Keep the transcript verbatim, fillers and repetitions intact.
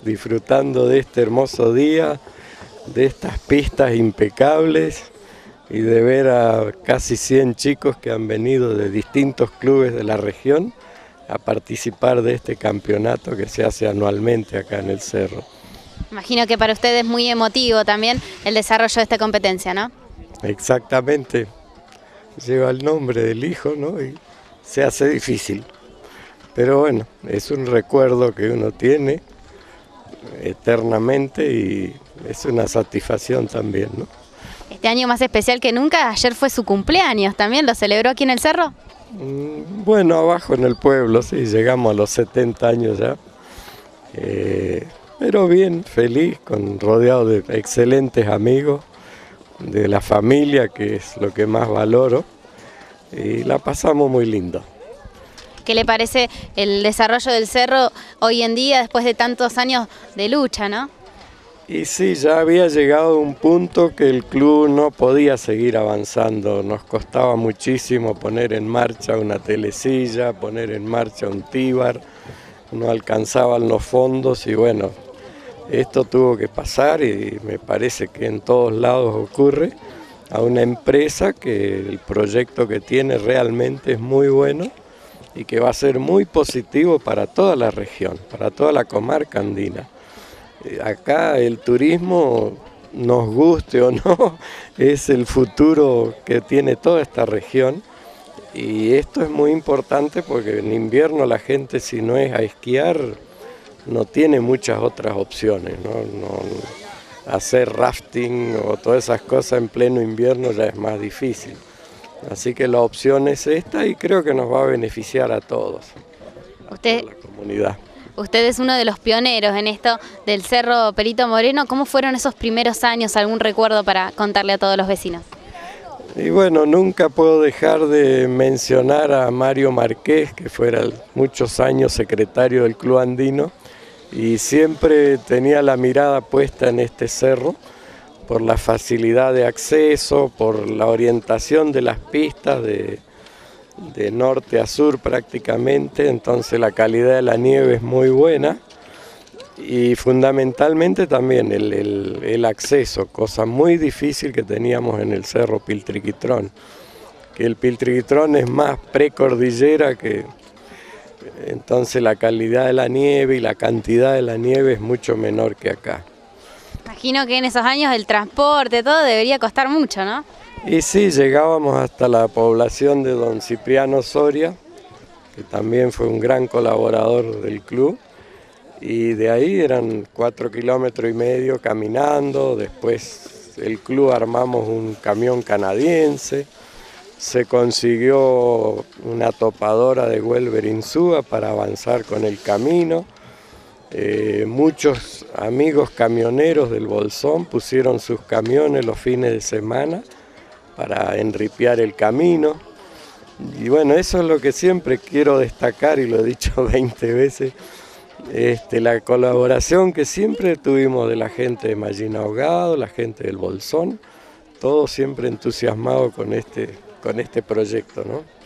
disfrutando de este hermoso día, de estas pistas impecables y de ver a casi cien chicos que han venido de distintos clubes de la región a participar de este campeonato que se hace anualmente acá en el Cerro. Imagino que para ustedes es muy emotivo también el desarrollo de esta competencia, ¿no? Exactamente, lleva el nombre del hijo, ¿no? Y se hace difícil, pero bueno, es un recuerdo que uno tiene eternamente y es una satisfacción también, ¿no? Este año más especial que nunca, ayer fue su cumpleaños, ¿también lo celebró aquí en el Cerro? Bueno, abajo en el pueblo, sí, llegamos a los setenta años ya, eh, pero bien, feliz, con, rodeado de excelentes amigos, de la familia, que es lo que más valoro, y la pasamos muy lindo. ¿Qué le parece el desarrollo del Cerro hoy en día, después de tantos años de lucha, no? Y sí, ya había llegado a un punto que el club no podía seguir avanzando, nos costaba muchísimo poner en marcha una telecilla, poner en marcha un tíbar, no alcanzaban los fondos y bueno, esto tuvo que pasar y me parece que en todos lados ocurre, a una empresa que el proyecto que tiene realmente es muy bueno y que va a ser muy positivo para toda la región, para toda la comarca andina. Acá el turismo, nos guste o no, es el futuro que tiene toda esta región y esto es muy importante porque en invierno la gente, si no es a esquiar, no tiene muchas otras opciones, ¿no? No, hacer rafting o todas esas cosas en pleno invierno ya es más difícil. Así que la opción es esta y creo que nos va a beneficiar a todos, a Usted... toda la comunidad. Usted es uno de los pioneros en esto del Cerro Perito Moreno. ¿Cómo fueron esos primeros años? ¿Algún recuerdo para contarle a todos los vecinos? Y bueno, nunca puedo dejar de mencionar a Mario Marqués, que fuera muchos años secretario del Club Andino, y siempre tenía la mirada puesta en este cerro, por la facilidad de acceso, por la orientación de las pistas de... de norte a sur prácticamente, entonces la calidad de la nieve es muy buena y fundamentalmente también el, el, el acceso, cosa muy difícil que teníamos en el Cerro Piltriquitrón, que el Piltriquitrón es más precordillera, que entonces la calidad de la nieve y la cantidad de la nieve es mucho menor que acá. Imagino que en esos años el transporte, todo debería costar mucho, ¿no? Y sí, llegábamos hasta la población de don Cipriano Soria, que también fue un gran colaborador del club, y de ahí eran cuatro kilómetros y medio caminando, después el club armamos un camión canadiense, se consiguió una topadora de Güelver Insúa para avanzar con el camino, eh, muchos amigos camioneros del Bolsón pusieron sus camiones los fines de semana, para enripiar el camino, y bueno, eso es lo que siempre quiero destacar y lo he dicho veinte veces, este, la colaboración que siempre tuvimos de la gente de Mallina Ahogado, la gente del Bolsón, todos siempre entusiasmados con este, con este proyecto, ¿no?